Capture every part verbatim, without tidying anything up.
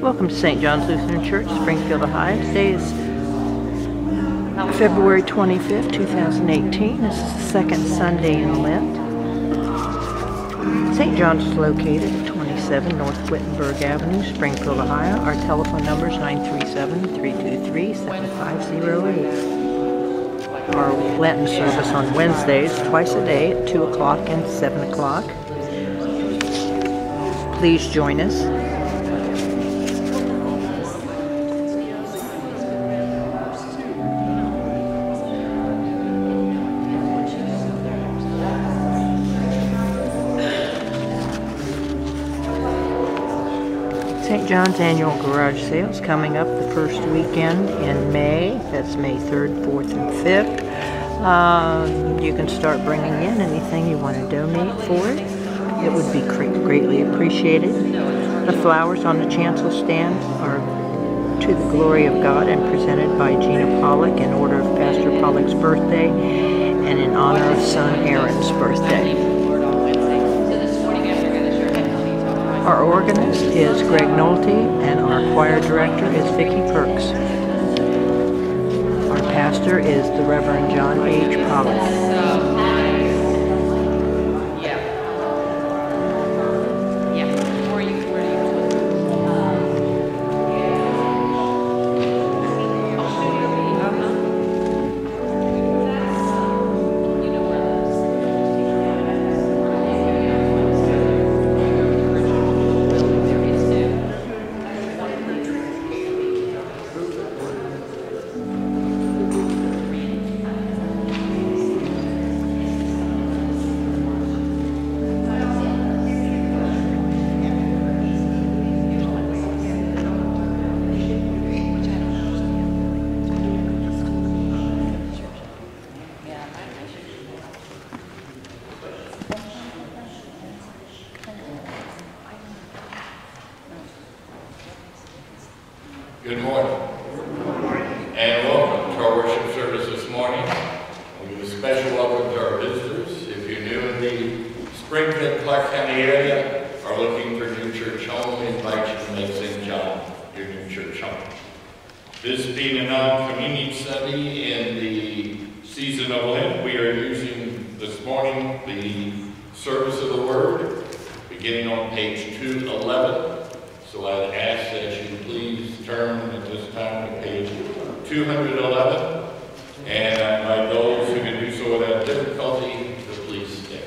Welcome to Saint John's Lutheran Church, Springfield, Ohio. Today is February twenty-fifth, two thousand eighteen. This is the second Sunday in Lent. Saint John's is located at twenty-seven North Wittenberg Avenue, Springfield, Ohio. Our telephone number is nine three seven, three two three, seven five zero eight. Our Lenten service on Wednesdays, twice a day at two o'clock and seven o'clock. Please join us. Saint John's annual garage sale is coming up the first weekend in May. That's May third, fourth, and fifth. Uh, you can start bringing in anything you want to donate for it. It would be greatly appreciated. The flowers on the chancel stand are to the glory of God and presented by Gina Pollock in order of Pastor Pollock's birthday and in honor of son Aaron's birthday. Our organist is Greg Nolte, and our choir director is Vicki Perks. Our pastor is the Reverend John H. Pollock. Good morning, and welcome to our worship service this morning. We'll give a special welcome to our visitors. If you're new in the Springfield, Clark County area, are looking for a new church home, we invite you to make Saint John your new church home. This being a non-communion study in the season of Lent, we are using this morning the service of the Word, beginning on page two eleven. So I'd ask that you please turn at this time to page two eleven, and I invite those who can do so without difficulty to please stand.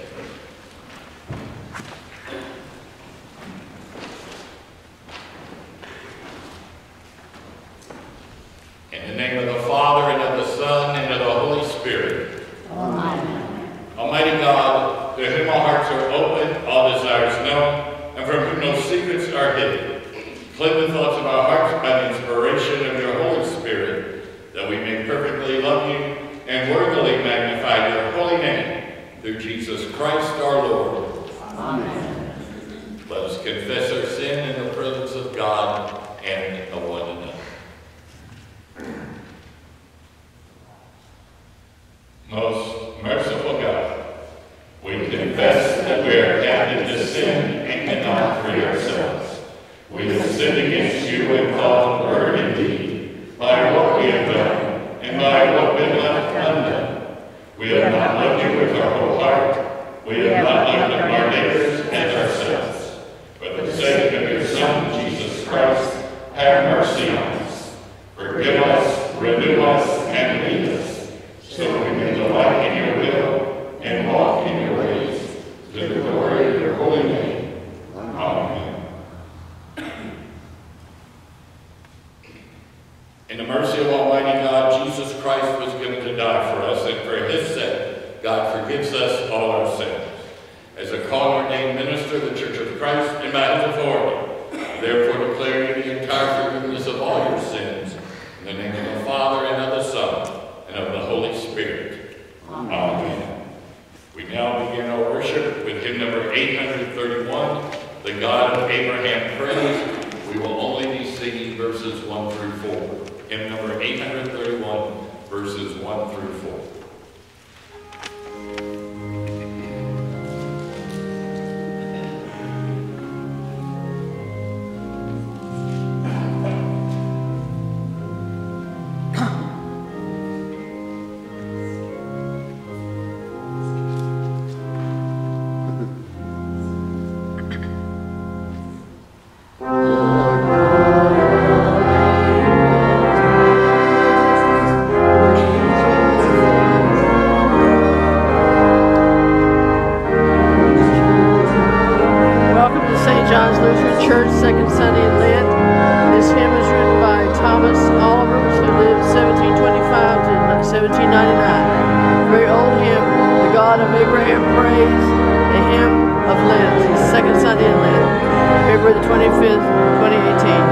In the name of the Father, and of the Son, and of the Holy Spirit. Amen. Almighty God, to whom all hearts are open, all desires known, and from whom no secrets are hidden, cleanse the thoughts of our hearts by the inspiration of your Holy Spirit, that we may perfectly love you and worthily magnify your holy name, through Jesus Christ our Lord. Amen. Let us confess our sin in the presence of God and of one another. Most merciful God, we confess that we are captive to sin and cannot free ourselves. We have sinned against you in thought, word, and deed, by what we have done, and by what we have left undone. We have not loved you with our whole heart. We have not loved our neighbors as ourselves. For the sake of your Son, Jesus Christ, have mercy on us. Forgive us, renew us, and lead us, so we may delight in your will and walk in your ways, to the glory of your holy name. Amen. In the mercy of Almighty God, Jesus Christ was given to die for us, and for his sake, God forgives us all our sins. As a called and ordained minister of the Church of Christ, and by his authority, I therefore declare you the entire forgiveness of all your sins, in the name of the Father, and of the Son, and of the Holy Spirit. Amen. Amen. We now begin our worship with hymn number eight thirty-one, The God of Abraham Praise. We will only be singing verses one through four. Hymn number eight thirty-one, verses one through four. God of Abraham, praise the hymn of Lent, the second Sunday in Lent, February the twenty-fifth, twenty eighteen.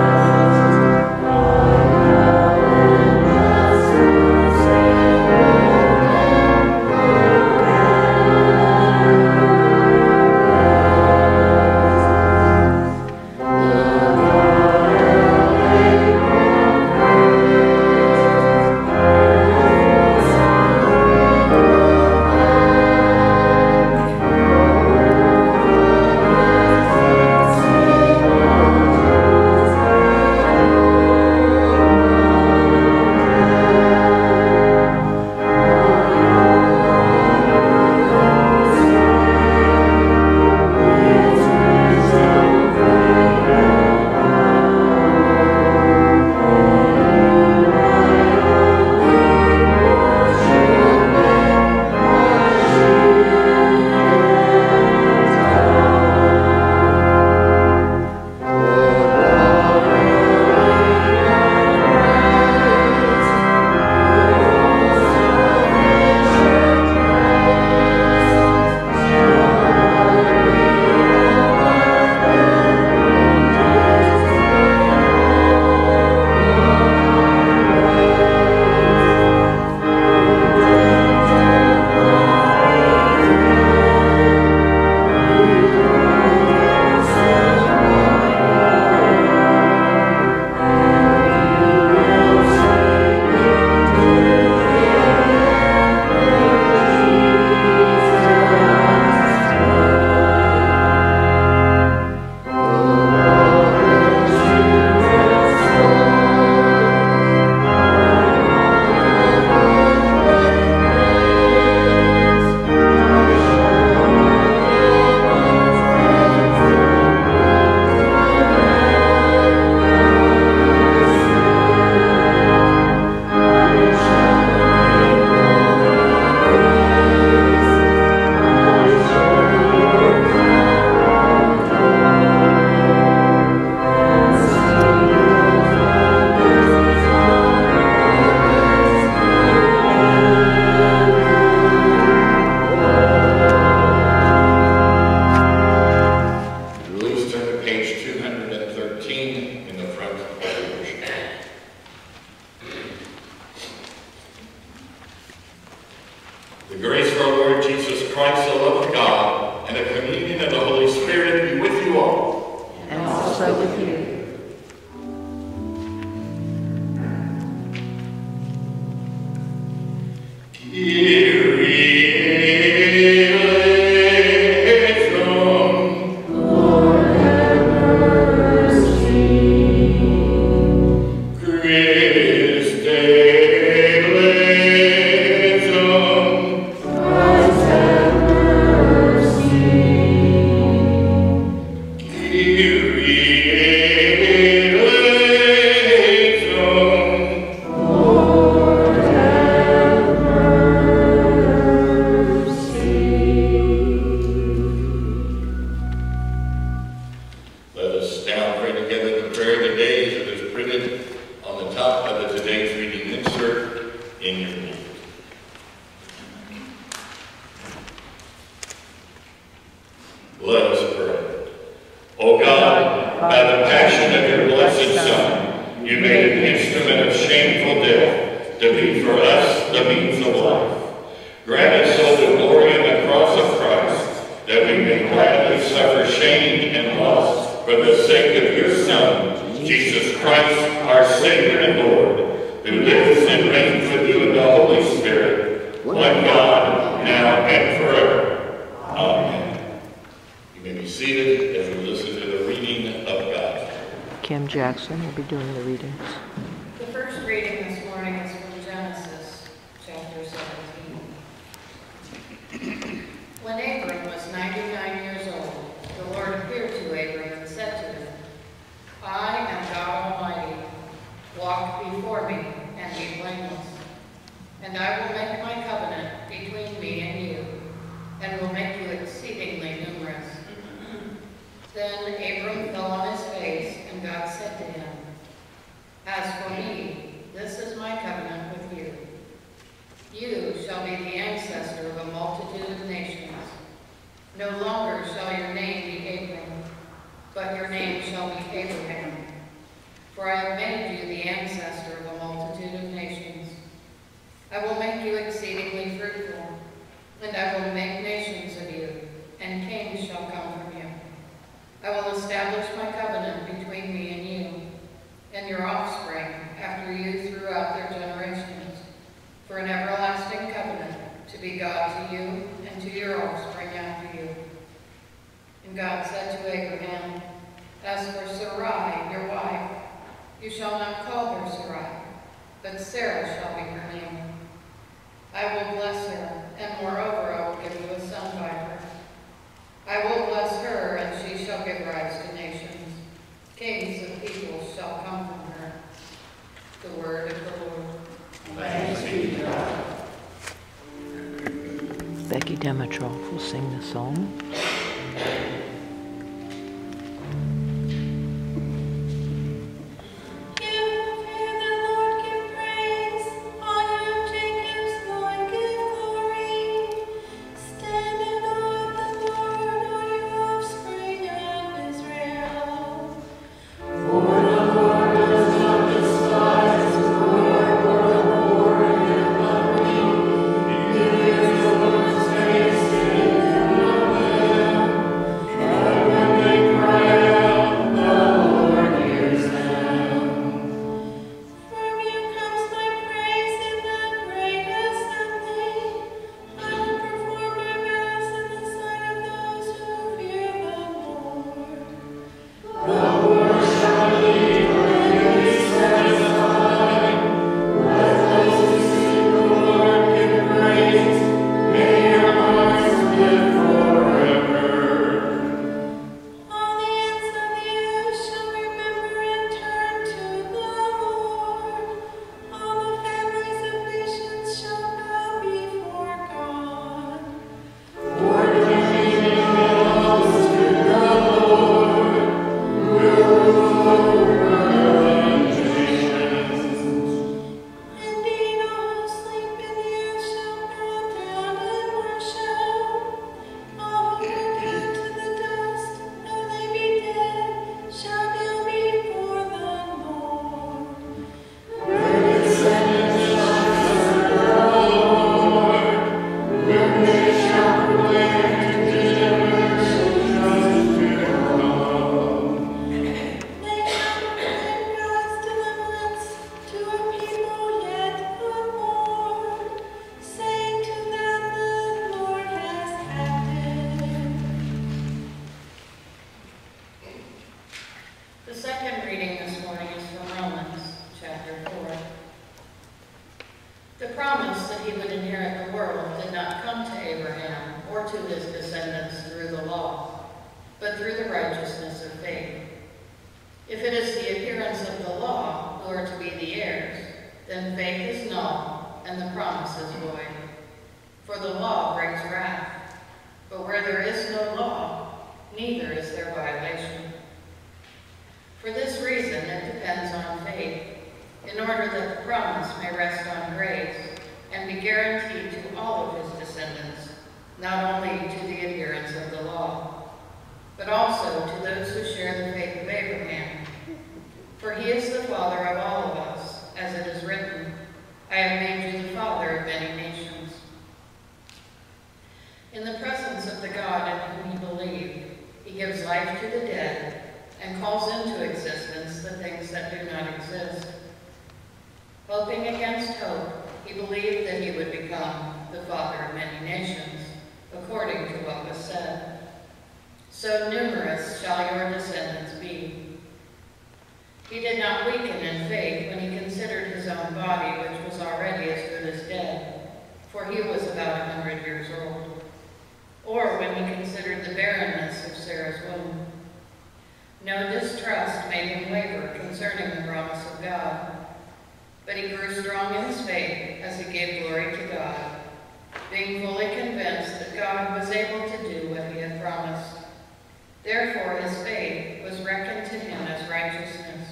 We'll be doing the readings. The first reading this morning is from Genesis, chapter seventeen. When Abram was ninety-nine years old, the Lord appeared to Abram and said to him, I am God Almighty. Walk before me and be blameless. And I will make my covenant between me and you, and will make you exceedingly numerous. Then Abram fell on his face, and God said to him, As for me, this is my covenant with you. You shall be the ancestor of a multitude of nations. No longer shall your name be Abram, but your name shall be Abraham. For I have made you the ancestor of a multitude of nations. I will make you exceedingly fruitful, and I will make nations of you, and kings shall come from you. I will establish my covenant between me and you, and your offspring after you throughout their generations, for an everlasting covenant, to be God to you and to your offspring after you. And God said to Abraham, As for Sarai, your wife, you shall not call her Sarai, but Sarah shall be her name. I will bless her, and moreover I will give you a son by her. I will bless her, and she shall give rise to nations. Kings of peoples shall come from her. The word of the Lord. Thanks be to God. Becky Dimitrov will sing the song.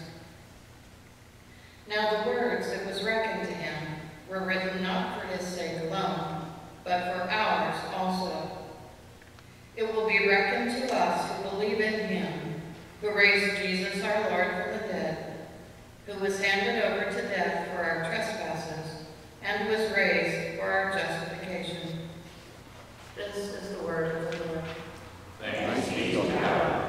Now the words that was reckoned to him were written not for his sake Jesus our Lord from the dead, who was handed over to death for our trespasses, and was raised for our justification. This is the word of the Lord. Thanks be to God.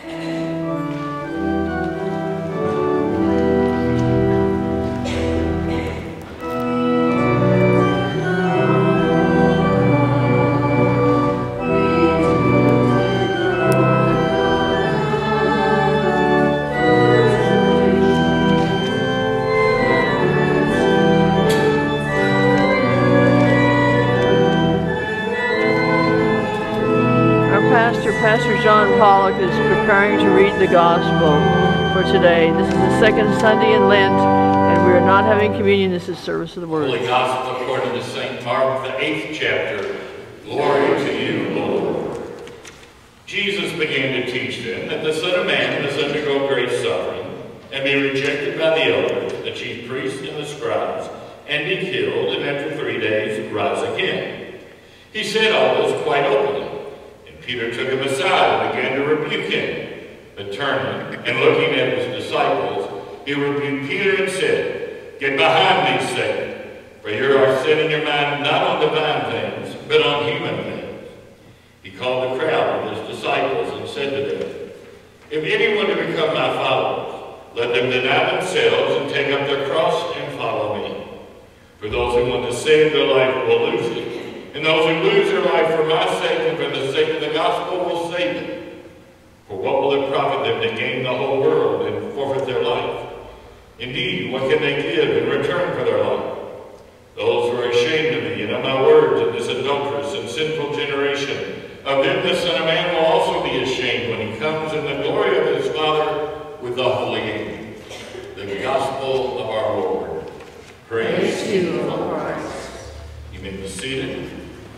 Pastor John Pollock is preparing to read the gospel for today. This is the second Sunday in Lent, and we are not having communion. This is service of the word. Holy Gospel according to Saint Mark, the eighth chapter. Glory to you, O Lord. Jesus began to teach them that the Son of Man must undergo great suffering and be rejected by the elders, the chief priests, and the scribes, and be killed, and after three days rise again. He said all this quite openly. Peter took him aside and began to rebuke him. But turning and looking at his disciples, he rebuked Peter and said, "Get behind me, Satan, for you are setting your mind not on divine things, but on human things." He called the crowd of his disciples and said to them, "If anyone to become my followers, let them deny themselves and take up their cross and follow me. For those who want to save their life will lose it. And those who lose their life for my sake and for the sake of the gospel will save it. For what will it profit them to gain the whole world and forfeit their life? Indeed, what can they give in return for their life? Those who are ashamed of me and of my words in this adulterous and sinful generation, of them the Son of Man will also be ashamed when he comes in the glory of his Father with the holy angels." The gospel of our Lord. Praise to you, O Christ. You may be seated.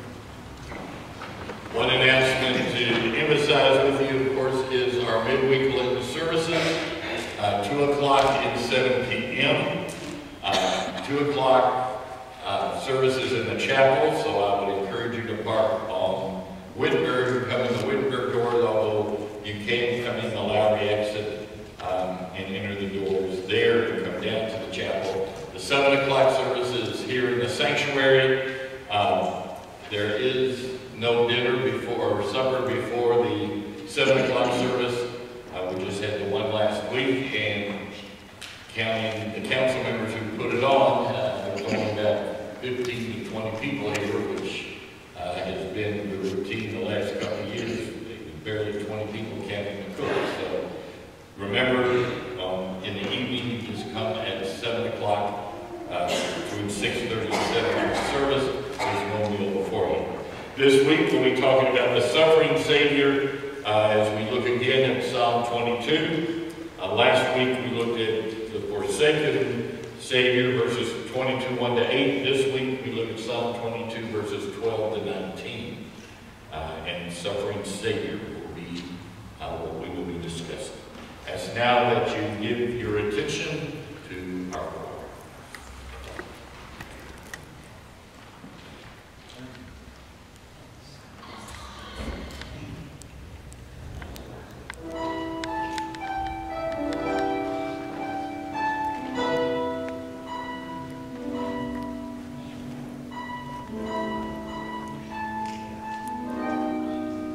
One announcement to emphasize with you, of course, is our midweek Lenten services, uh, two o'clock and seven p m Uh, two o'clock uh, services in the chapel, so I would encourage you to park on Wittenberg, come in the Wittenberg doors, although you can come in the Lowry exit um, and enter the doors there and come down to the chapel. The seven o'clock services here in the sanctuary. Um, there is no dinner before or supper before the seven o'clock service. Uh, we just had the one last week, and counting the council members who put it on, uh, there was only about fifteen to twenty people here, which uh, has been the routine the last couple of years. Barely twenty people counting the cook. So remember, um, in the evening, you just come at seven o'clock. Uh, between six thirty and seven service, there's no meal before you. This week we'll be talking about the suffering Savior uh, as we look again at Psalm twenty-two. Uh, last week we looked at the forsaken Savior, verses twenty-two, one to eight. This week we look at Psalm twenty-two, verses twelve to nineteen. Uh, and suffering Savior will be uh, what we will be discussing. As now that you give your attention to our Lord.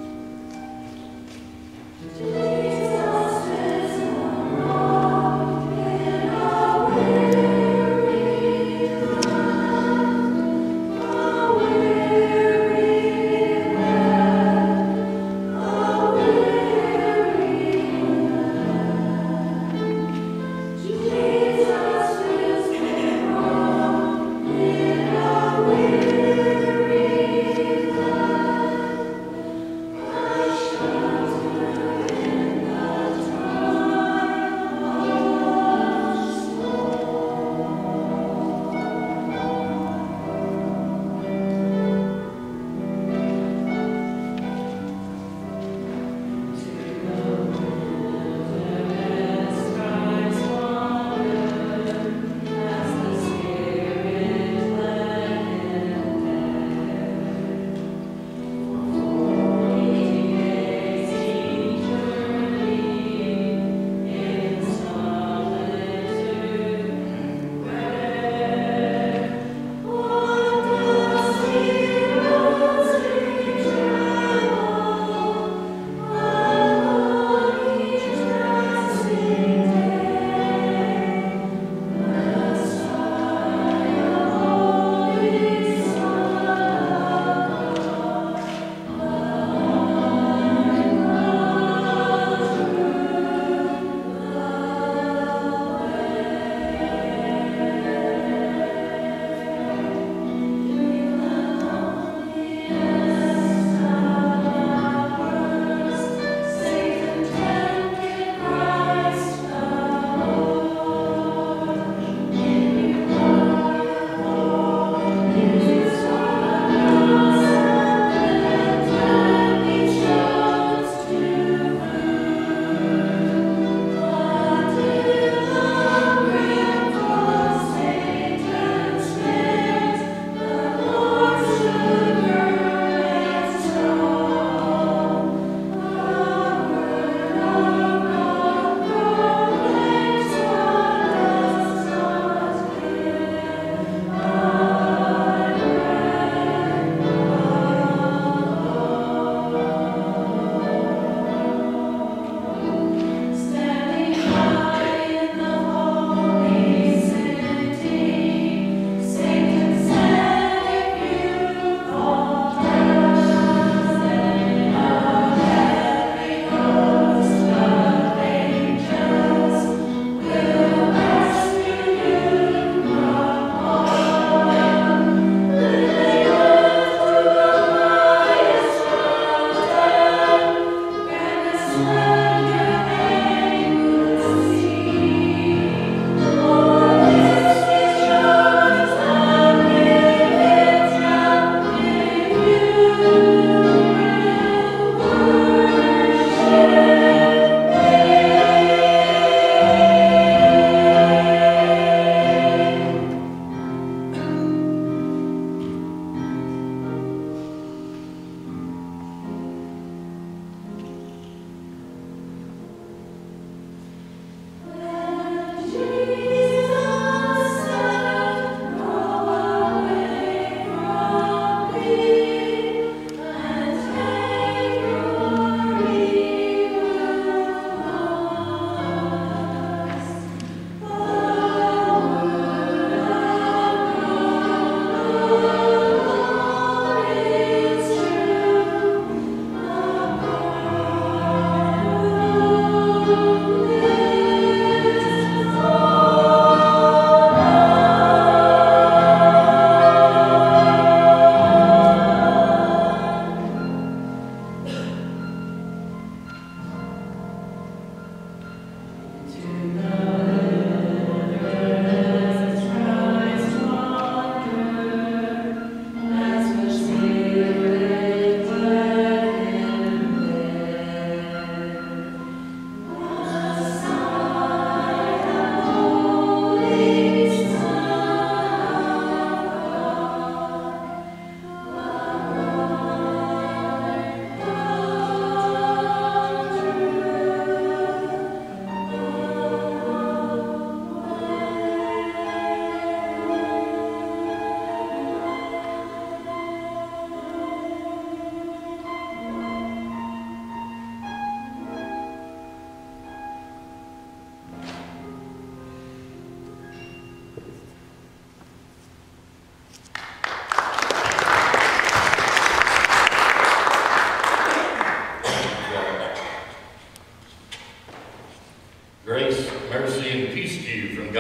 Jesus is Lord.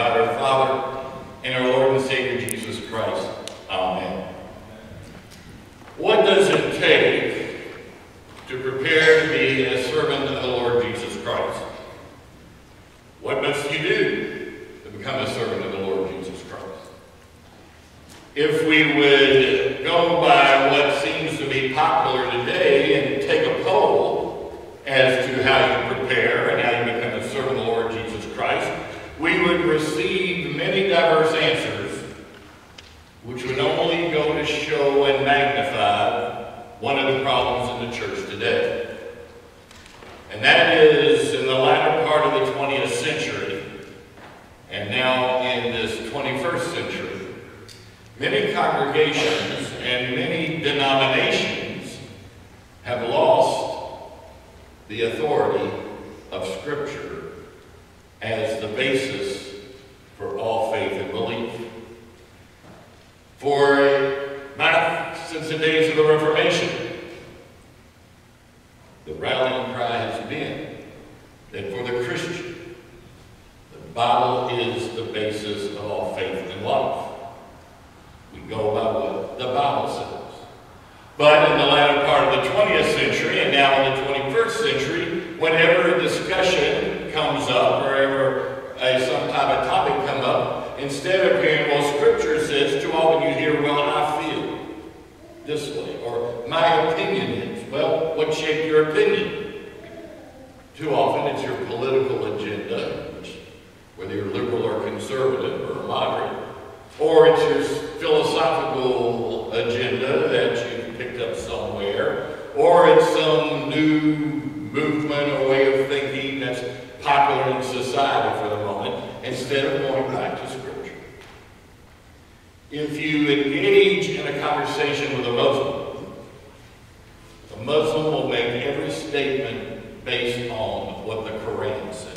God our Father and our Lord and Savior Jesus Christ. Amen. What does it take to prepare to be a servant of the Lord Jesus Christ? What must you do to become a servant of the Lord Jesus Christ? If we would go by what seems to be popular today and take a poll as to how you prepare and how you become a servant of the Lord Jesus Christ, we would receive many diverse answers, which would only go to show and magnify one of the problems in the church today. And that is, in the latter part of the twentieth century, and now in this twenty-first century, many congregations and many denominations have lost the authority of Scripture as the basis for all faith and belief. For back since the days of the Reformation, the rallying cry has been that for the Christian, the Bible is the basis of all faith and life. We go by what the Bible says. But in the latter part of the twentieth century and now in the twenty-first century, whenever a discussion comes up or ever a, some type of topic come up, instead of hearing, well, Scripture says, too often you hear, well, I feel this way, or my opinion is. Well, what shaped your opinion? Too often it's your political agenda, which, whether you're liberal or conservative or moderate, or it's your philosophical agenda that you picked up somewhere, or it's some new movement or way of thinking that's popular in society for the moment, instead of going back to Scripture. If you engage in a conversation with a Muslim, a Muslim will make every statement based on what the Quran says.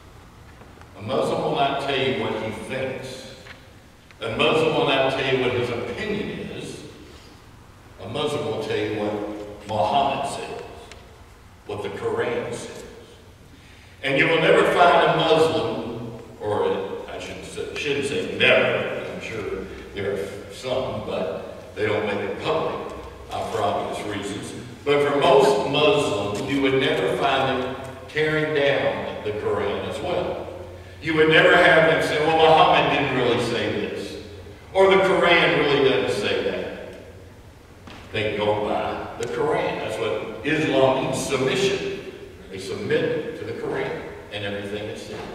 A Muslim will not tell you what he thinks. A Muslim will not tell you what his opinion is. A Muslim will tell you what Muhammad says, what the Quran says. And you will never find a Muslim, or I shouldn't say, shouldn't say never, I'm sure there are some, but they don't make it public uh, for obvious reasons. But for most Muslims, you would never find them tearing down the Quran as well. You would never have them say, well, Muhammad didn't really say this, or the Quran really doesn't say that. They go by the Quran. That's what Islam means, submission. They submit to the Quran and everything it says.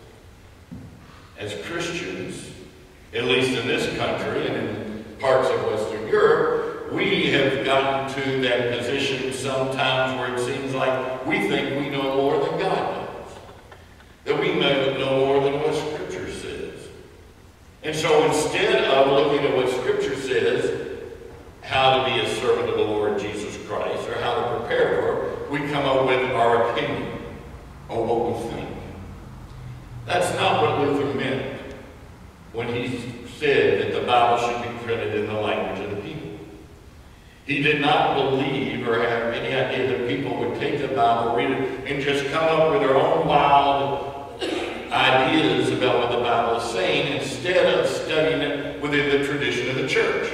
As Christians, at least in this country and in parts of Western Europe, we have gotten to that position sometimes where it seems like we think we know more than God knows. That we may know more than what Scripture says. And so instead of looking at what Scripture says, how to be a servant of the Lord Jesus Christ, or how to prepare for it, we come up with our opinion, or what we think. That's not what Luther meant when he said that the Bible should be printed in the language of the people. He did not believe or have any idea that people would take the Bible, read it, and just come up with their own wild ideas about what the Bible is saying instead of studying it within the tradition of the church.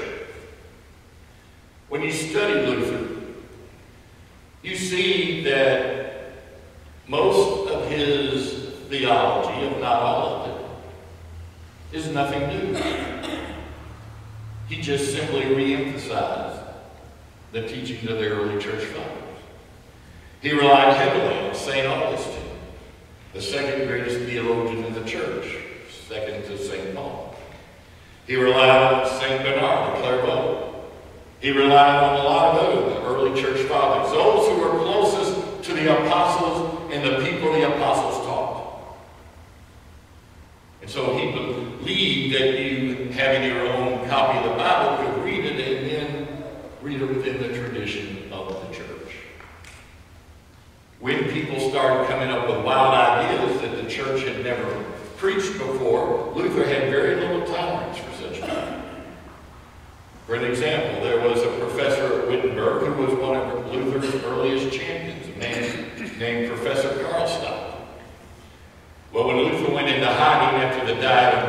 When you study Luther, you see that most of his theology, if not all of it, is nothing new. He just simply re-emphasized the teachings of the early church fathers. He relied heavily on Saint Augustine, the second greatest theologian in the church, second to Saint Paul. He relied on Saint Bernard, the Clairvaux. He relied on a lot of other early church fathers, those who were closest to the apostles and the people the apostles taught. And so he believed that you, having your own copy of the Bible, could read it and then read it within the tradition of the church. When people started coming up with wild ideas that the church had never preached before, Luther had very little tolerance for such people. For an example, there was a professor at Wittenberg who was one of Luther's earliest champions, a man named Professor Karlstadt. Well, when Luther went into hiding after the Diet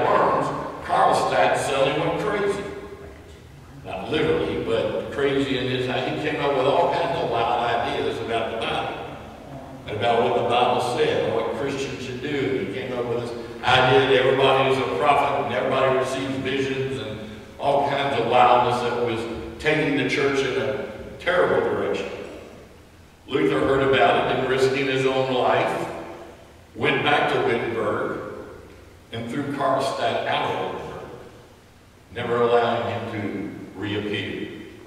everybody is a prophet and everybody receives visions and all kinds of wildness that was taking the church in a terrible direction. Luther heard about it and risking his own life, went back to Wittenberg and threw Karlstadt out of Wittenberg, never allowing him to reappear.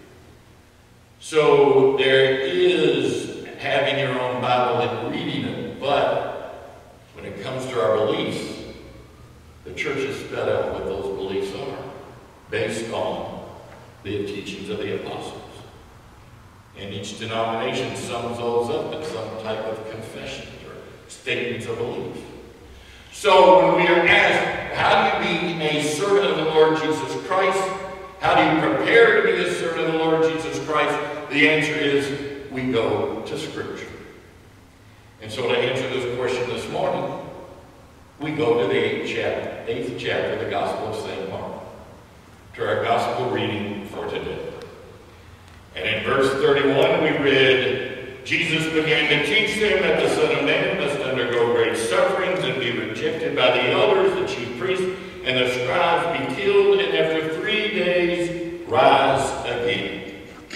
So there is having your own Bible and reading it, but when it comes to our beliefs, the church has spelled out what those beliefs are, based on the teachings of the apostles. And each denomination sums those up in some type of confession or statements of belief. So when we are asked, how do you be a servant of the Lord Jesus Christ? How do you prepare to be a servant of the Lord Jesus Christ? The answer is, we go to Scripture. And so to answer this question this morning, we go to the eighth chapter, eighth chapter of the Gospel of Saint Mark, to our Gospel reading for today. And in verse thirty-one, we read, Jesus began to teach them that the Son of Man must undergo great sufferings and be rejected by the elders, the chief priests, and the scribes, be killed, and after three days rise again.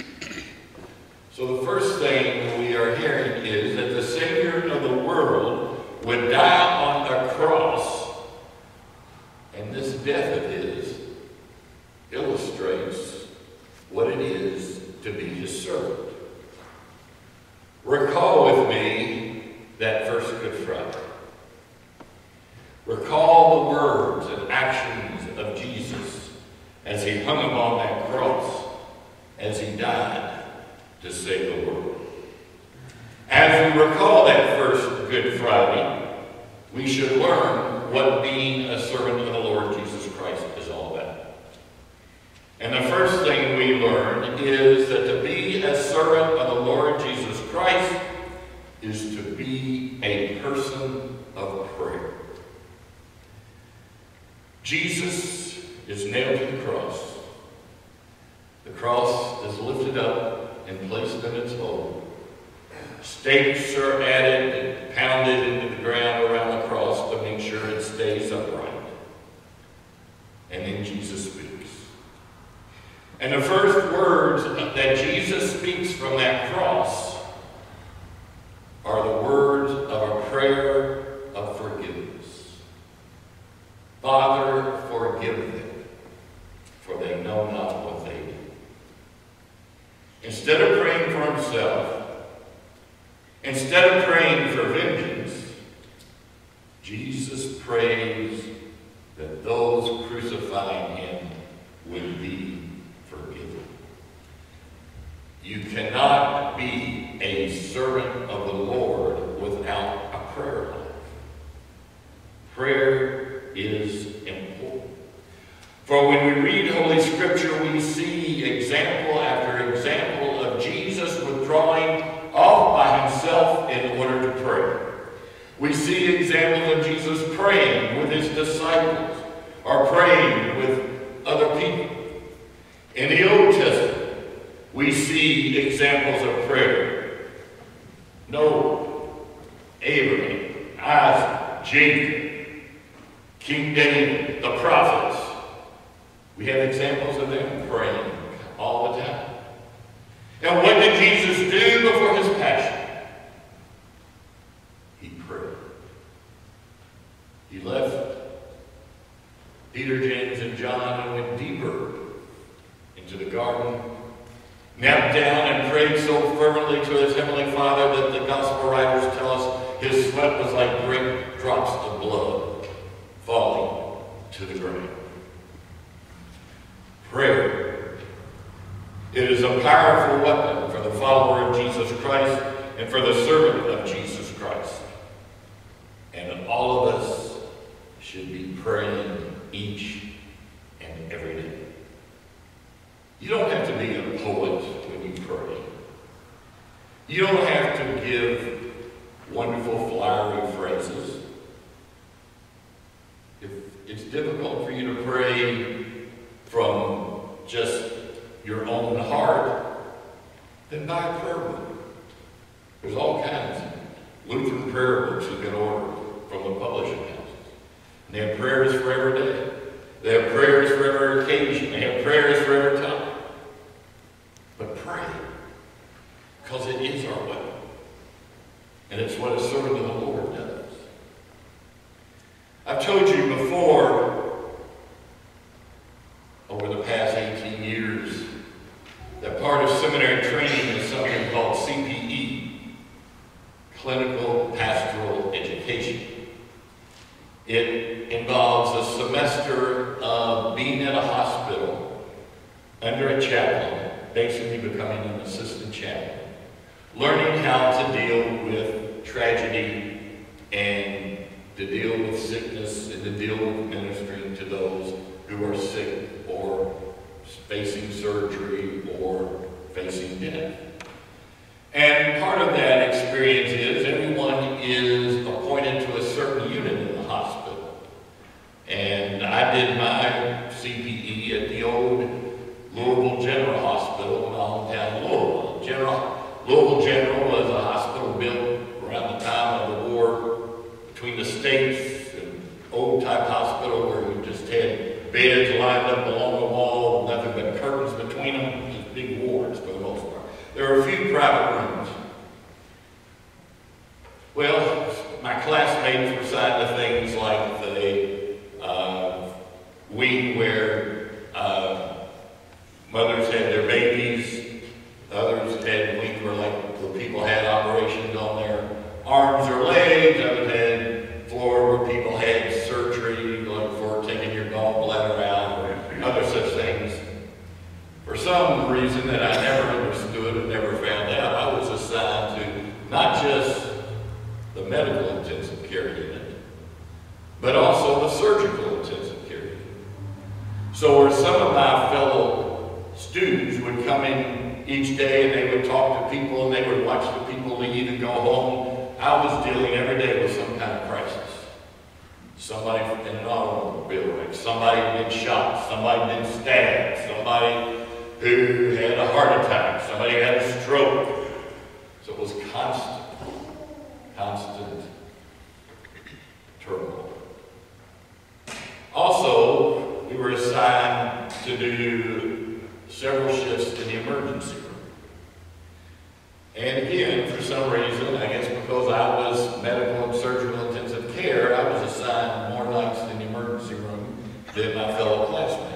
So the first thing we are hearing is that the Savior of the world would die on a cross, and this death of his illustrates what it is to be his servant. Recall with me that first Good Friday. Recall the words and actions of Jesus as he hung upon that cross, as he died to save the world. As we recall that first Good Friday, we should learn what being a servant of the Lord Jesus Christ is all about. And the first thing we learn is that to be a servant of the Lord Jesus Christ is to be a person of prayer. Jesus is nailed to the cross. The cross is lifted up and placed in its hole. Stakes are added and pounded into the ground around the cross to make sure it stays upright. And then Jesus speaks. And the first words that Jesus speaks from that cross are the words of a prayer of forgiveness. Father, forgive them, for they know not what they do. Instead of praying for himself, instead of praying for vengeance, Jesus prays that those crucifying him would be forgiven. You cannot be a servant of the Lord without a prayer life. Prayer is important. For when we read Holy Scripture, we see example after example of Jesus withdrawing off by himself in order to pray. We see examples of Jesus praying with his disciples or praying with other people. In the Old Testament, we see examples of prayer. Noah, Abraham, Isaac, Jacob, King David, the prophets. We have examples of them praying all the time. And what did Jesus do before his passion? He prayed. He left Peter, James, and John and went deeper into the garden, knelt down and prayed so fervently to his heavenly Father that the gospel writers tell us his sweat was like great drops of blood falling to the ground. Prayer. It is a powerful weapon for the follower of Jesus Christ and for the servant of Jesus Christ. And all of us should be praying each and every day. You don't have to be a poet when you pray. You don't have to give wonderful flowery phrases. If it's difficult for you to pray from just your own heart, then buy a prayer book. There's all kinds of Lutheran prayer books you can order from the publishing houses. And they have prayers for every day. They have prayers for every occasion. They have prayers for every time. But pray, because it is our weapon. And it's what a servant of the Lord does. I've told you before, over the past eighteen years, that part of seminary training is something called C P E, Clinical Pastoral Education. It involves a semester of being at a hospital under a chaplain, basically becoming an assistant chaplain, learning how to deal with tragedy and to deal with sickness and to deal with ministering to those who are sick or facing surgery or facing death. And part of that experience is everyone is appointed to a certain unit in the hospital. And I did my C P E at the old Louisville General Hospital in my hometown, Louisville. General, Louisville General was a hospital built around the time of the war between the states, an old type hospital where we just had beds lined up along the wall, nothing but curtains between them, just big wards for the most part. There were a few private rooms. Well, my classmates were assigned to things like the uh, wing where uh, mothers had their babies, others had wing where, like, where people had operations on their arms or legs, others had floor where people had surgery, like for taking your gallbladder out or other such things. For some reason that I never understood and never found out, I was assigned to not just the medical intensive care unit, but also the surgical intensive care unit. So where some of my fellow students would come in each day and they would talk to people and they would watch the people leave and go home, I was dealing every day with some kind of crisis. Somebody in an automobile wreck, somebody had been shot, somebody had been stabbed, somebody who had a heart attack, somebody had a stroke. So it was constant, constant turmoil. Also, we were assigned to do several shifts in the emergency room. And again, for some reason, I guess because I was medical and surgical intensive care, I was assigned more nights in the emergency room than my fellow classmates.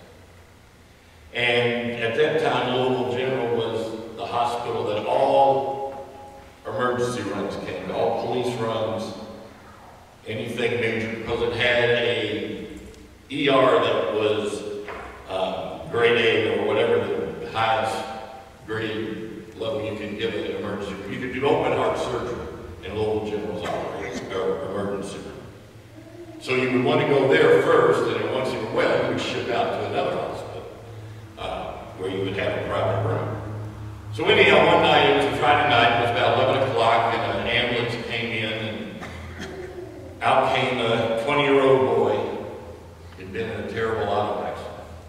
And at that time, Louisville General was the hospital that all emergency runs came to, all police runs, anything major, because it had a E R that was uh, grade A or whatever the highest grade level you can give it an emergency room. You could do open heart surgery in Louisville General's operation, or emergency room. So you would want to go there first, and then once you were well, you would ship out to another hospital uh, where you would have a private room. So anyhow, one night, it was a Friday night, it was about eleven o'clock, and an ambulance came in, and out came a twenty-year-old boy who'd been in a terrible auto accident.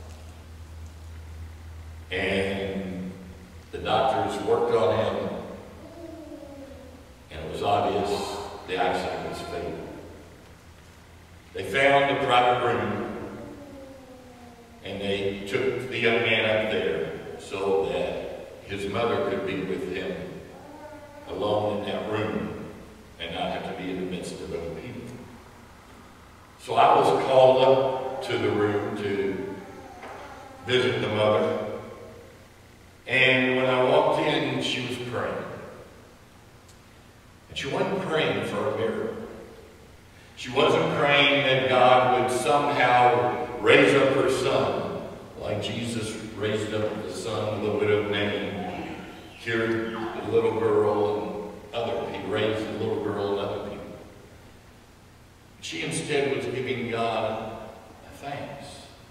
And the doctors worked on him, and it was obvious the accident was fatal. They found a private room, and they took the young man up there so that his mother could be with him alone in that room and not have to be in the midst of other people. So I was called up to the room to visit the mother. And when I walked in, she was praying. And she wasn't praying for a miracle. She wasn't praying that God would somehow raise up her son, like Jesus raised up the son of the widow of Nain, cured the little girl and other people, raised the little girl and other people. She instead was giving God thanks.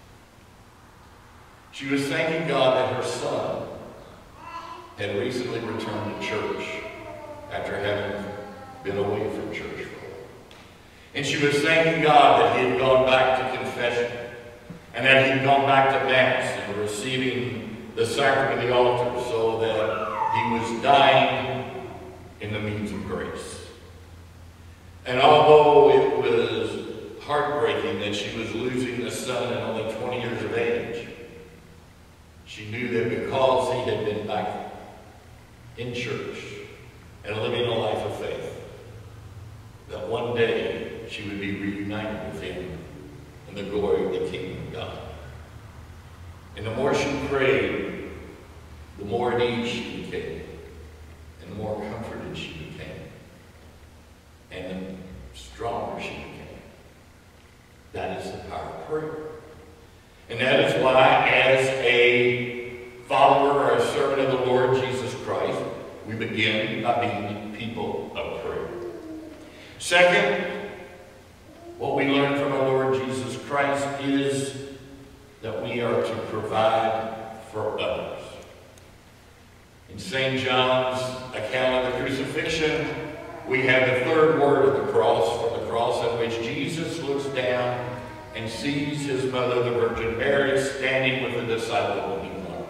She was thanking God that her son had recently returned to church after having been away from church for a while. And she was thanking God that he had gone back to confession and that he had gone back to Mass and receiving the sacrament of the altar so that he was dying in the means of grace. And although it was heartbreaking that she was losing a son at only twenty years of age. She knew that because he had been back in church and living a life of faith, that one day she would be reunited with him in the glory of the kingdom of God. And the more she prayed, the more at ease she became, and the more comforted she became, and the stronger she became. That is the power of prayer. And that is why, as a follower or a servant of the Lord Jesus Christ, we begin by being people of prayer. Second, what we learn from our Lord Jesus Christ is that we are to provide for others. In Saint John's account of the crucifixion, we have the third word of the cross, from the cross in which Jesus looks down and sees his mother, the Virgin Mary, standing with the disciple whom he loved.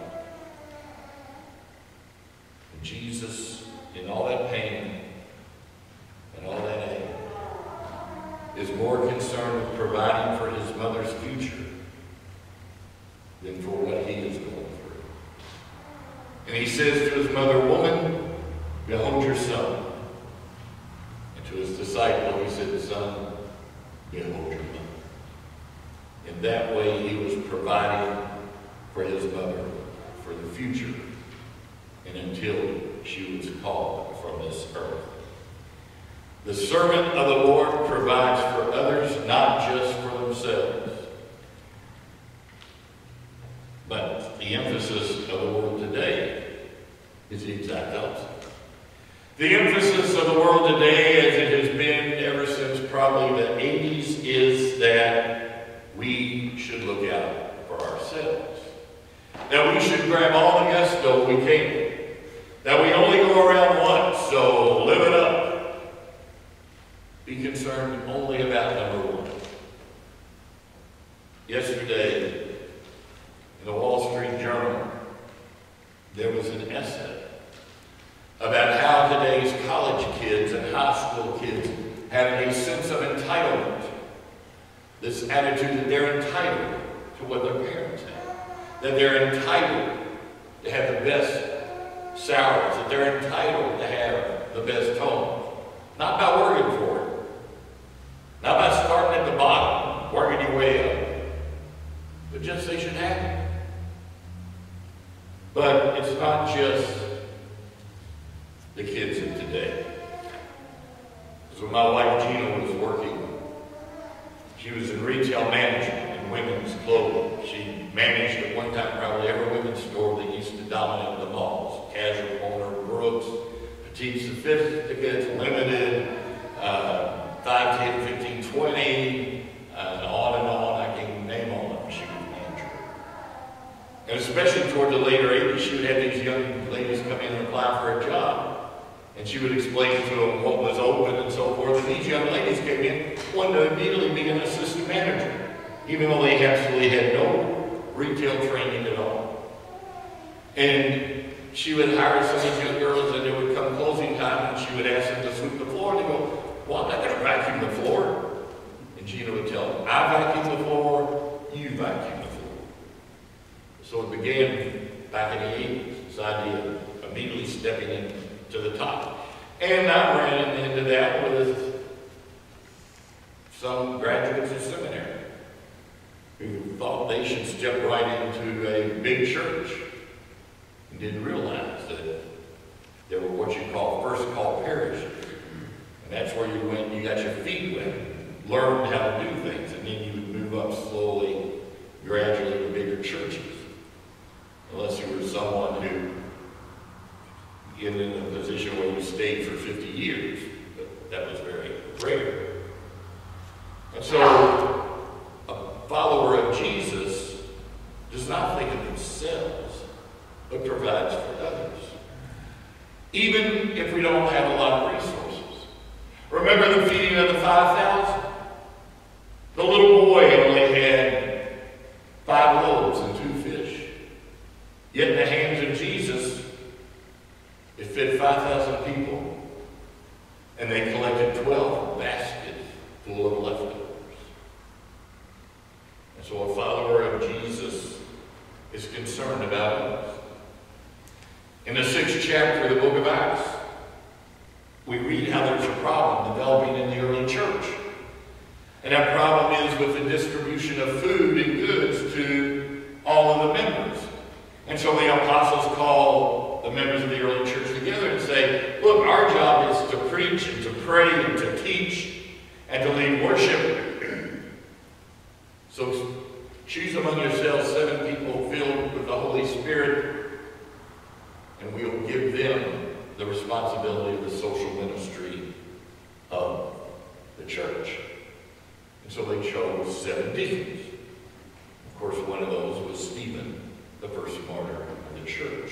And Jesus, in all that pain and all that agony, is more concerned with providing for his mother's future than for what he is going through. And he says to his mother, "Woman, behold your son." And to his disciple, he said, "Son, behold your mother." In that way, he was providing for his mother for the future and until she was called from this earth. The servant of the Lord provides for others, not just for themselves. But the emphasis of the world today is the exact opposite. The emphasis of the world today, as it has been ever since probably the eighties, is that we should look out for ourselves. That we should grab all the gusto we can. That we only go around once, so live it up. Be concerned only about number one. Yesterday, in the Wall Street Journal, there was an essay about how today's college kids and high school kids have a sense of entitlement. This attitude that they're entitled to what their parents have. That they're entitled to have the best salaries. That they're entitled to have the best homes. Not by working for it. Not by starting at the bottom, working your way up. But just they should have it. But it's not just the kids of today. Because when my wife Gina was working, she was in retail management in women's clothing. She managed at one time probably every women's store that used to dominate the malls. Casual Corner, Brooks, Petite Sophisticates, Limited, uh, five, ten, fifteen, twenty, uh, and on and on. I can't even name all of them. She was manager. And especially toward the later eighties, she would have these young ladies come in and apply for a job. And she would explain to them what was open and so forth. And these young ladies came in, wanted to immediately be an assistant manager, even though they absolutely had no retail training at all. And she would hire some of these young girls, and there would come closing time, and she would ask them to sweep the floor. And they go, "Well, I'm not going to vacuum the floor." And Gina would tell them, "I vacuum the floor, you vacuum the floor." So it began back in the eighties, this idea of immediately stepping in to the top. And I ran into that with some graduates of seminary who thought they should step right into a big church and didn't realize that there were what you call first call parish. And that's where you went, you got your feet wet, learned how to do things, and then you would move up slowly, gradually to bigger churches. Unless you were someone who get in a position where you stayed for fifty years, but that was very rare. And so, a follower of Jesus does not think of themselves, but provides for others. Even if we don't have a lot of resources. Remember the feeding of the five thousand? The little boy only had five loaves and two fish. Yet in the hands of Jesus, it fed five thousand people, and they collected twelve baskets full of leftovers. So a follower of Jesus is concerned about us. In the sixth chapter of the book of Acts, we read how there's a problem developing in the early church. And that problem is with the distribution of food and goods to all of the members. And so the apostles call the members of the early church together and say, look, our job is to preach and to pray and to teach and to lead worship. So choose among yourselves seven people filled with the Holy Spirit, and we'll give them the responsibility of the social ministry of the church. And so they chose seven deacons. Of course, one of those was Stephen, the first martyr of the church.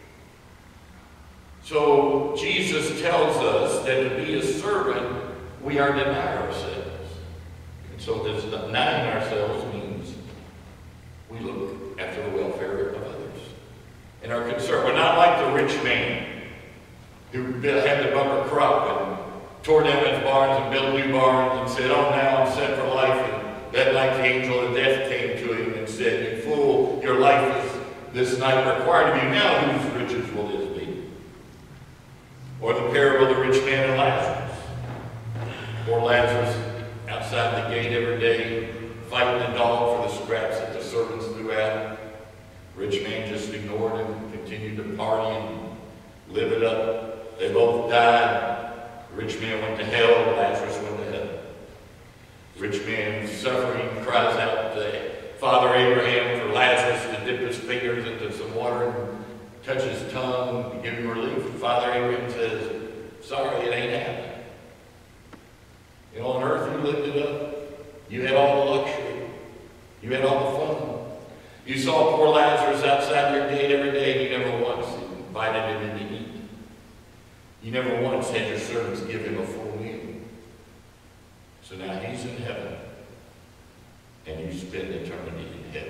So Jesus tells us that to be a servant, we are denying ourselves. And so this denying ourselves means we look after the welfare of others. And our concern, we're not like the rich man who had the bumper crop and tore down his barns and built new barns and said, oh, now I'm set for life. And that night the angel of death came to him and said, you fool, your life is this night required of you. Now whose riches will this be? Or the parable of the rich man and Lazarus. Poor Lazarus outside the gate every day, fighting the dog for the scraps that the servants threw out. Rich man just ignored him, continued to party and live it up. They both died. The rich man went to hell, Lazarus went to heaven. Rich man suffering cries out to Father Abraham for Lazarus to dip his fingers into some water and touch his tongue and give him relief. And Father Abraham says, sorry, it ain't happening. You know, on earth you lived it up. You had all the luxury. You had all the fun. You saw poor Lazarus outside your gate every day, and you never once invited him in to eat. You never once had your servants give him a full meal. So now he's in heaven, and you spend eternity in hell,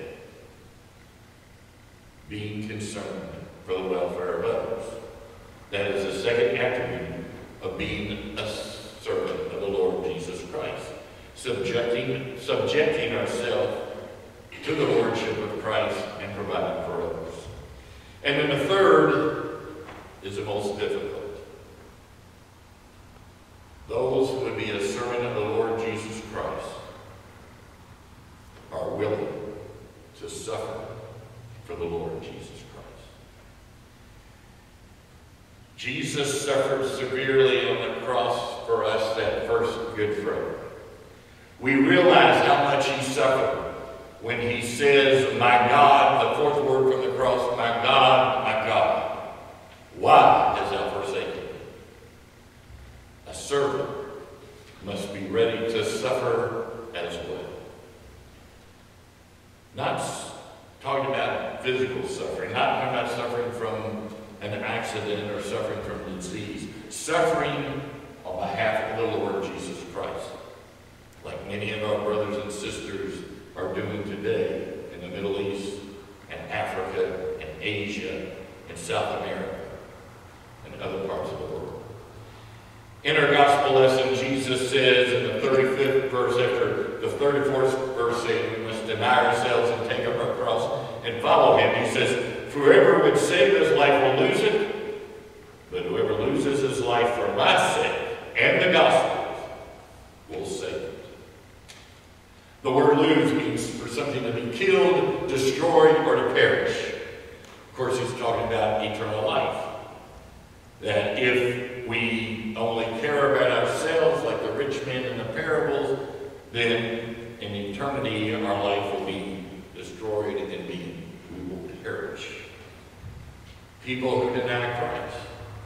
being concerned for the welfare of others. That is the second attribute of being a servant of the Lord Jesus Christ. Subjecting, subjecting ourselves to the lordship of Christ and providing for others. And then the third is the most difficult. Those who would be a servant of the Lord Jesus Christ are willing to suffer for the Lord Jesus Christ. Jesus suffered severely on the cross for us that first Good Friday. We realize how much he suffered when he says, my God, the fourth word from the cross, my God, my God, why hast thou forsaken me? A servant must be ready to suffer as well. Not talking about physical suffering, not talking about suffering from an accident or suffering from disease. Suffering on behalf of the Lord Jesus Christ, like many of our brothers and sisters are doing today in the Middle East and Africa and Asia and South America and other parts of the world. In our gospel lesson, Jesus says in the thirty-fifth verse, after the thirty-fourth verse saying we must deny ourselves and take up our cross and follow him, he says, whoever would save his life will lose it, but whoever loses his life for my sake and the gospel will save it. The word lose means for something to be killed, destroyed, or to perish. Of course, he's talking about eternal life. That if we only care about ourselves, like the rich man in the parables, then in eternity our life will be destroyed and be, we will perish. People who deny Christ.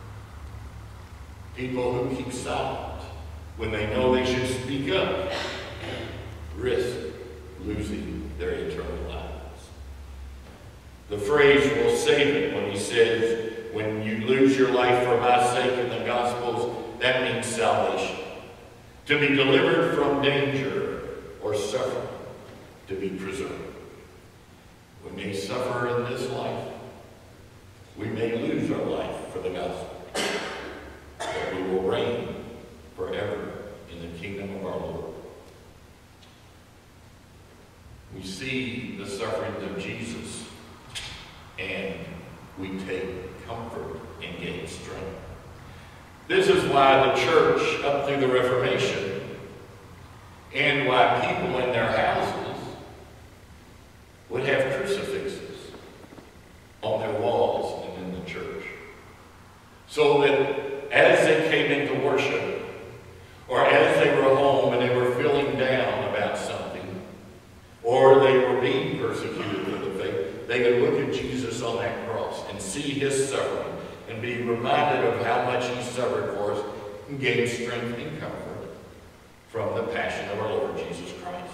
People who keep silent when they know they should speak up, risk losing their eternal lives. The phrase will save it when he says, when you lose your life for my sake in the Gospels, that means salvation. To be delivered from danger or suffering, to be preserved. We may suffer in this life. We may lose our life for the gospel. But we will reign forever in the kingdom of our Lord. we see the sufferings of Jesus, and we take comfort and gain strength. This is why the church, up through the Reformation, and why people in their houses would have crucifixes on their walls and in the church. So that as they came into worship, or as they were home and they were feeling down about something, or they were being persecuted for the faith, they could look at Jesus on that cross and see his suffering and be reminded of how much he suffered for us and gain strength and comfort from the passion of our Lord Jesus Christ.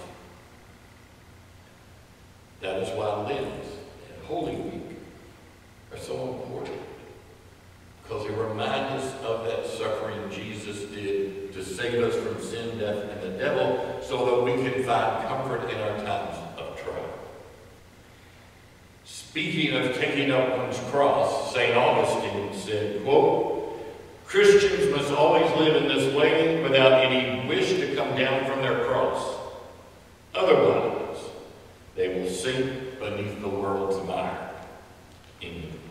That is why Lent and Holy Week are so important, because they remind us of that suffering Jesus did to save us from sin, death, and the devil, so that we can find comfort in our times of trial. Speaking of taking up one's cross, Saint Augustine said, quote, "Christians must always live in this way without any wish to come down from their cross. Otherwise, they will sink beneath the world's mire in the world."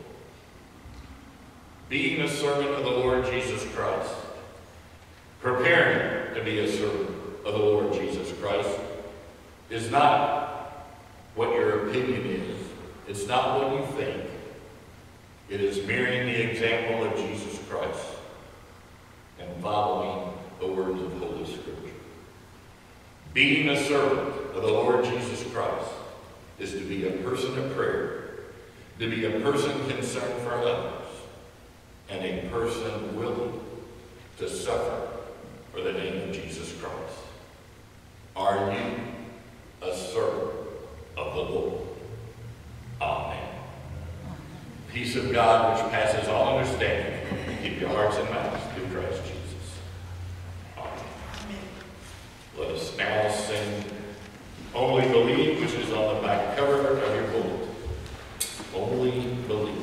Being a servant of the Lord Jesus Christ, preparing to be a servant of the Lord Jesus Christ, is not what your opinion is. It's not what you think. It is mirroring the example of Jesus Christ and following the words of Holy Scripture. Being a servant of the Lord Jesus Christ is to be a person of prayer, to be a person concerned for others, and a person willing to suffer for the name of Jesus Christ. Are you a servant of the Lord? Amen. Peace of God, which passes all understanding, keep your hearts and minds through Christ Jesus. Amen. Let us now sing Only Believe, which is on the back cover of your bulletin. Only Believe.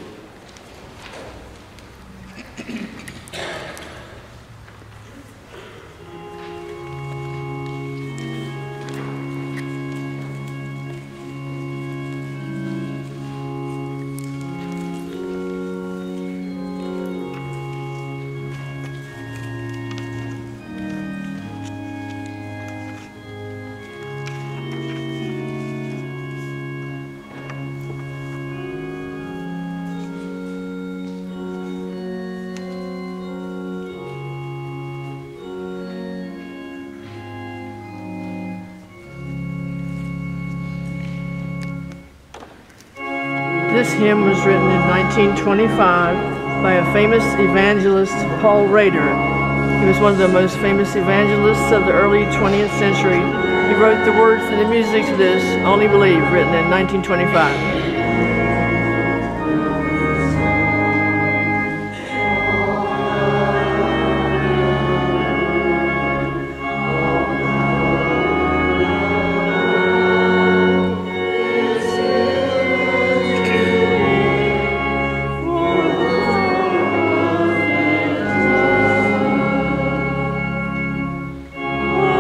This hymn was written in nineteen twenty-five by a famous evangelist, Paul Rader. He was one of the most famous evangelists of the early twentieth century. He wrote the words and the music to this, Only Believe, written in nineteen twenty-five.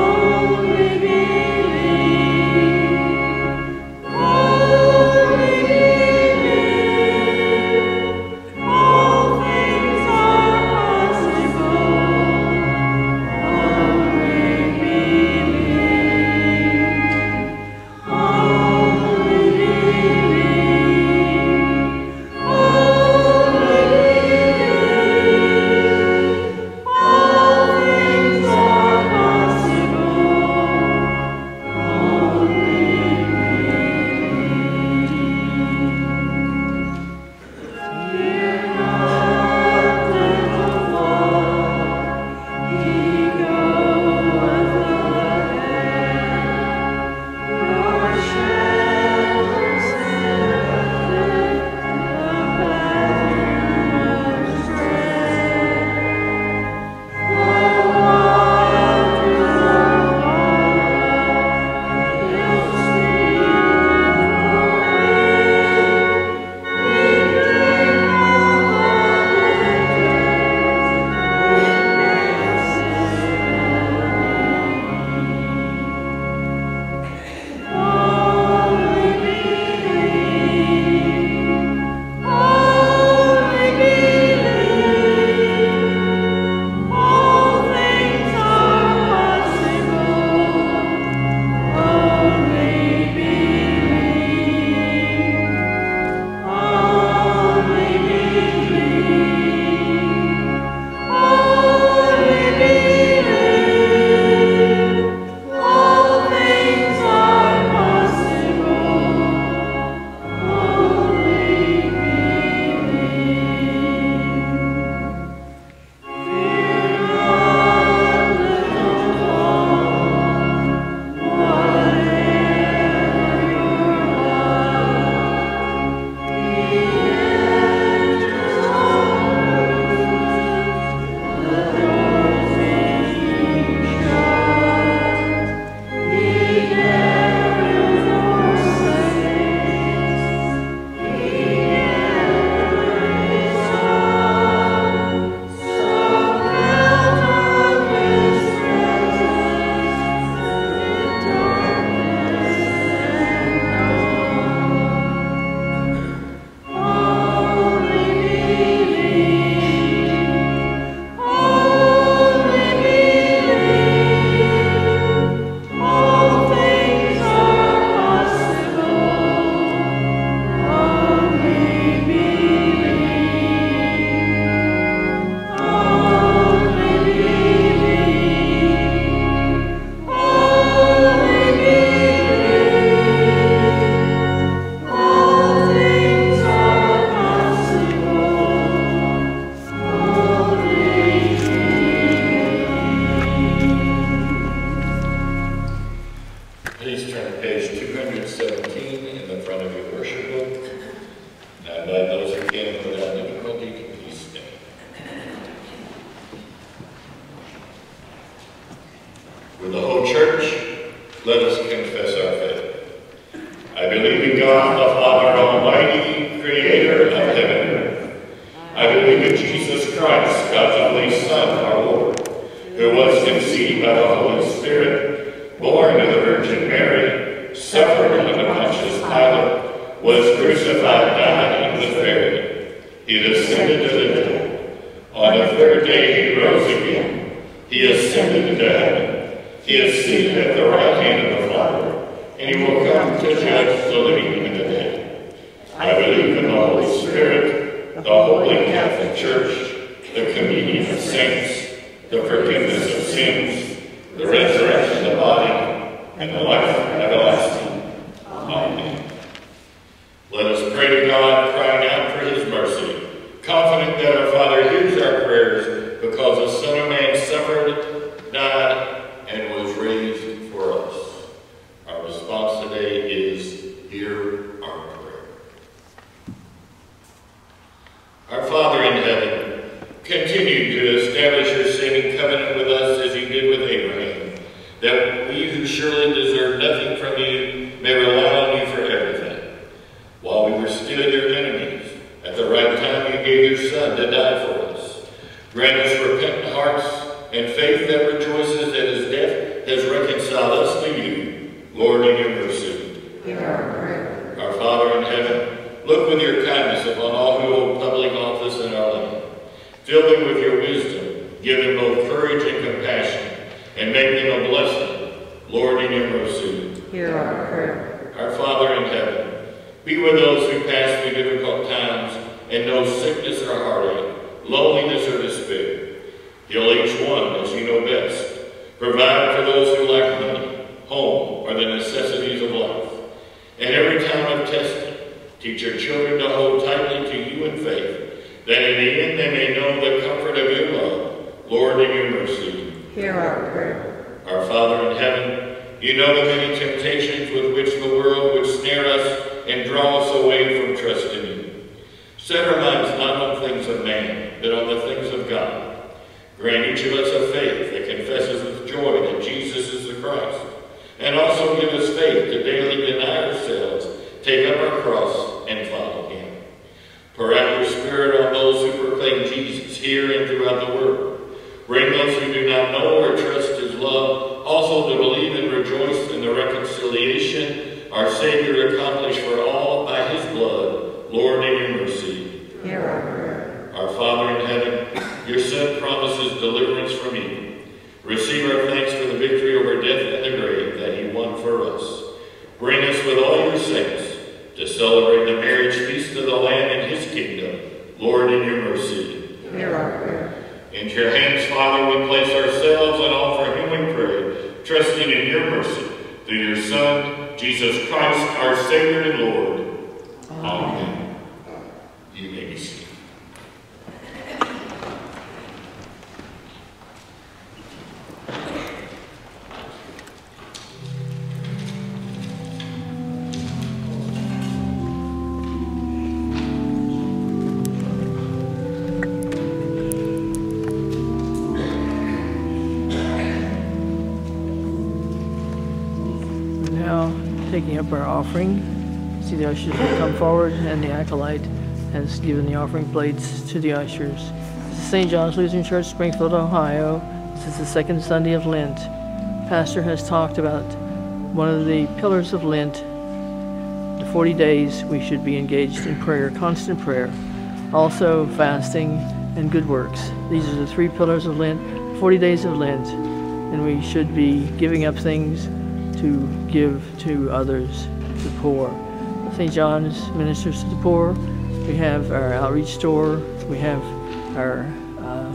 Only I believe in God, the Father Almighty, creator of heaven and earth. I believe in Jesus Christ, God's only Son, our Lord, who was conceived by the Holy Spirit, born of the Virgin Mary, suffered under Pontius Pilate, was crucified, died, and was buried. He descended to the dead. On the third day he rose again. He ascended into heaven. He is seated at the right hand of the Father, and he will come to judge the living and the dead. I believe in the Holy Spirit, the Holy Catholic Church, the communion of saints, the forgiveness of sins, the resurrection of the body, and the life everlasting. Amen. Let us pray to God, crying out for his mercy, confident that our Father hears our prayers, because the Son of Man suffered, died, and was raised for us. Our response today is, hear our prayer. Our Father in heaven, continue to establish your saving covenant with us as you did with Abraham, that we who surely deserve nothing from you may rely on you for everything. While we were still your enemies, at the right time you gave your Son to die for us. Grant us repentant hearts and faith that rejoices that his death has reconciled us to you. Lord, in your mercy. Hear our prayer. Our Father in heaven, look with your kindness upon all who hold public office in our land. Fill them with your wisdom. Give them both courage and compassion, and make them a blessing. Lord, in your mercy. Hear our prayer. Our Father in heaven, be with those who pass through difficult times and know sickness or heartache, loneliness or despair. Heal each one as you know best. Provide for those who lack money, home, or the necessities of life. And every time of testing, teach your children to hold tightly to you in faith, that in the end they may know the comfort of your love. Lord, in your mercy. Hear our prayer. Our Father in heaven, you know the many temptations with which the world would snare us and draw us away from trust in you. Set our minds not on things of man, but on the things of God. Grant each of us a faith that confesses with joy that Jesus is the Christ, and also give us faith to daily deny ourselves, take up our cross, and follow him. Pour out your Spirit on those who proclaim Jesus here and throughout the world. Bring those who do not know or trust his love also to believe and rejoice in the reconciliation our Savior accomplished for all by his blood. Lord, in your mercy. Hear our prayer. Our Father in heaven, your Son promises deliverance from evil. Receive our thanks for the victory over death and the grave that he won for us. Bring us with all your saints to celebrate the marriage feast of the Lamb in his kingdom. Lord, in your mercy. Hear our prayer. Into your hands, Father, we place ourselves and all for whom we pray, trusting in your mercy, through your Son, Jesus Christ, our Savior and Lord. Amen. Amen. You may be seated. Taking up our offering. See, the ushers will come forward, and the acolyte has given the offering plates to the ushers. This is Saint John's Lutheran Church, Springfield, Ohio. This is the second Sunday of Lent. Pastor has talked about one of the pillars of Lent, the forty days we should be engaged in prayer, constant prayer. Also fasting and good works. These are the three pillars of Lent, forty days of Lent, and we should be giving up things to give to others, the poor. Saint John's ministers to the poor. We have our outreach store. We have our uh,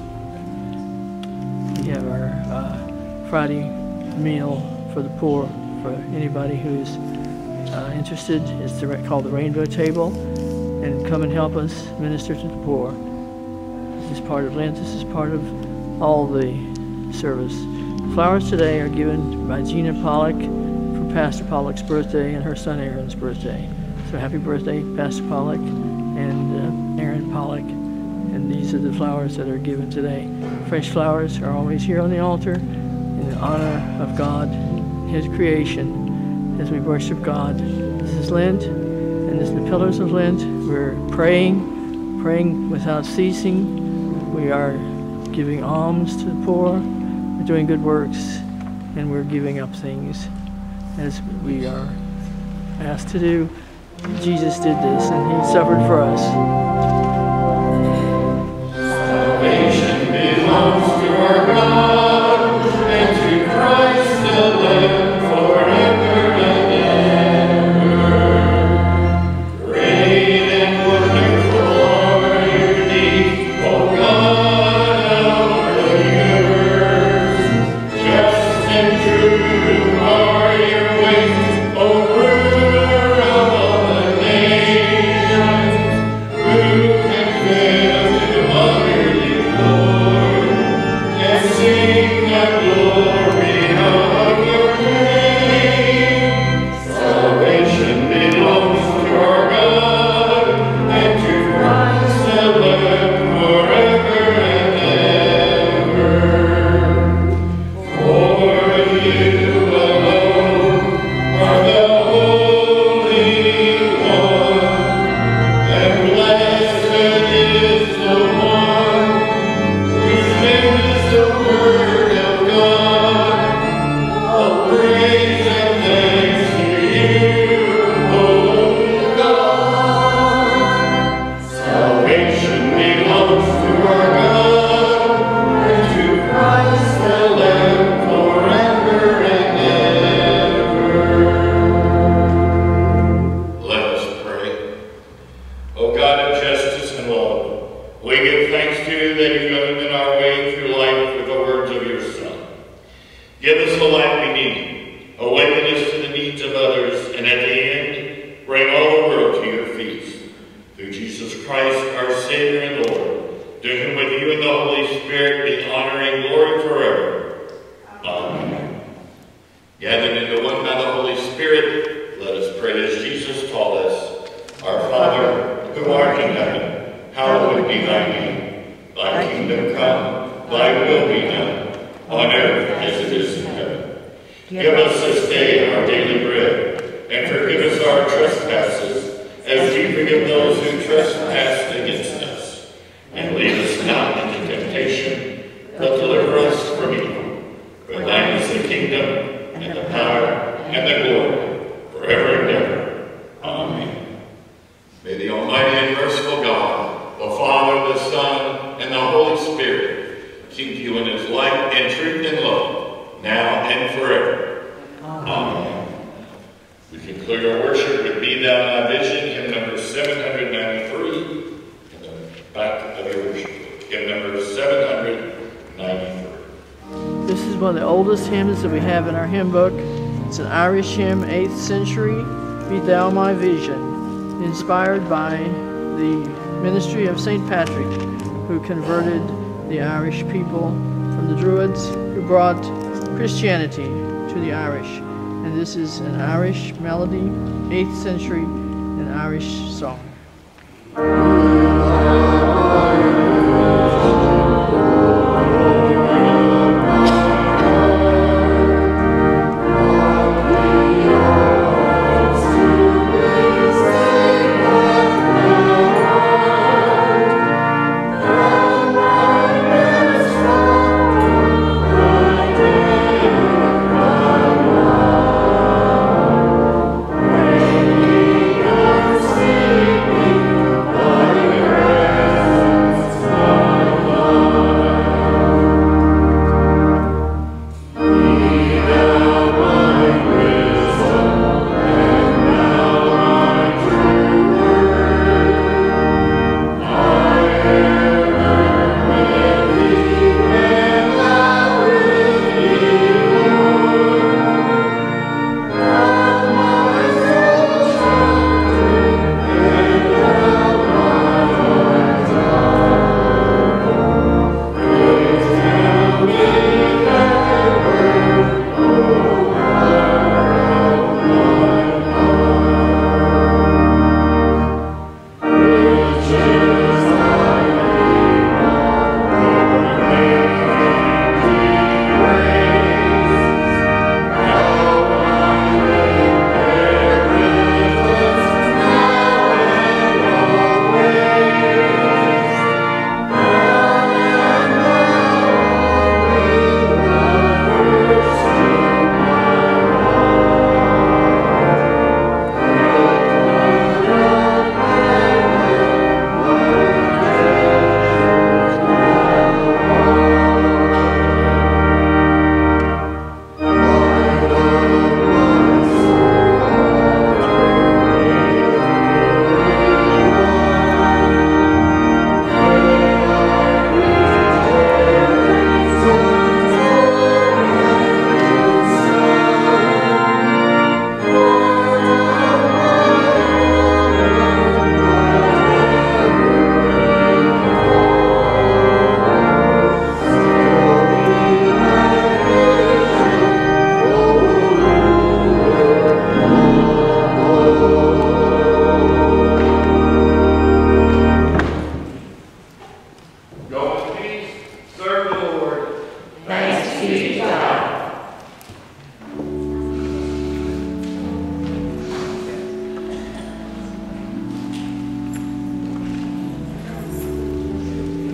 we have our uh, Friday meal for the poor for anybody who's uh, interested. It's the, called the Rainbow Table, and come and help us minister to the poor. This is part of Lent. This is part of all the service. Flowers today are given by Gina Pollock for Pastor Pollock's birthday and her son Aaron's birthday. So happy birthday, Pastor Pollock and uh, Aaron Pollock. And these are the flowers that are given today. Fresh flowers are always here on the altar in honor of God, his creation, as we worship God, the is Lent, and it's the pillars of Lent. We're praying, praying without ceasing. We are giving alms to the poor. We're doing good works, and we're giving up things as we are asked to do. Jesus did this, and he suffered for us. Salvation belongs to our God, and to Christ the Lamb forever and ever. Great and wonderful are your deeds, O God of the universe. Just and true are your ways, O ruler of all the nations. Who can fail to honor you, Lord, and sing the glory of your name? Salvation belongs to our God, and to Christ the Lamb forever and ever. For you alone are the Holy One, and blessed is the one whose name is the Word of God. All praise and thanks to you, O God. Salvation belongs to our God, and to Christ the Lamb forever and ever. Let us pray. O God of justice and love, we give thanks to you that you illuminate our way through life with the words of your Son. Give us the light we need, awaken us to the needs of others, and at the end, bring all the world to your feet. Through Jesus Christ, our Savior and Lord, to whom with you and the Holy Spirit be honor and glory forever. Amen. Gathered into one by the Holy Spirit, let us pray as Jesus taught us. Our Father, who art in heaven, hallowed be thy name. Thy kingdom come, thy will be done, on earth as it is in heaven. Give us this day our daily bread, and forgive us our trespasses, as we forgive those who trespass against us. And lead us not into temptation, but deliver us from evil. For thine is the kingdom, and the power, and the glory, forever and ever. Amen. May the Almighty and merciful God, the Father, the Son, and the Holy Spirit keep you in his light and truth and love, now and forever. Amen. We conclude our worship with Be Thou My Vision, hymn number seven hundred ninety-three, in the back of your worship book. Hymn number seven hundred ninety-three. This is one of the oldest hymns that we have in our hymn book. It's an Irish hymn, eighth century, Be Thou My Vision, inspired by the ministry of Saint Patrick, who converted the Irish people from the Druids, who brought Christianity to the Irish. And this is an Irish melody, eighth century, an Irish song. Thank you.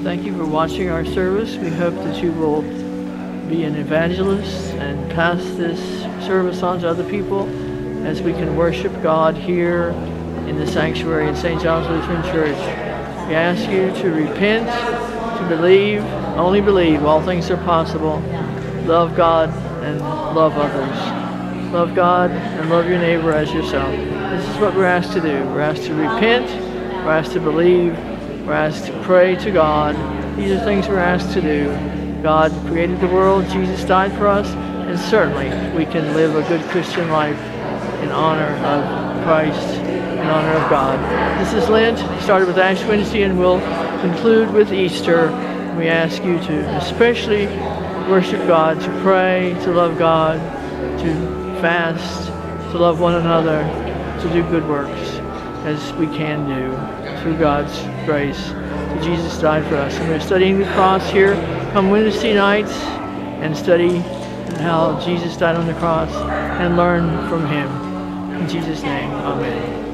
Thank you for watching our service. We hope that you will be an evangelist and pass this service on to other people as we can worship God here in the sanctuary in Saint John's Lutheran Church. We ask you to repent, to believe, only believe, all things are possible. Love God and love others. Love God and love your neighbor as yourself. This is what we're asked to do. We're asked to repent, we're asked to believe, we're asked to pray to God. These are things we're asked to do. God created the world, Jesus died for us, and certainly we can live a good Christian life in honor of Christ, in honor of God. This is Lent, started with Ash Wednesday and will conclude with Easter. We ask you to especially worship God, to pray, to love God, to fast, to love one another, to do good works as we can do through God's grace. So Jesus died for us. And we're studying the cross here. Come Wednesday nights and study how Jesus died on the cross and learn from him. In Jesus' name, amen.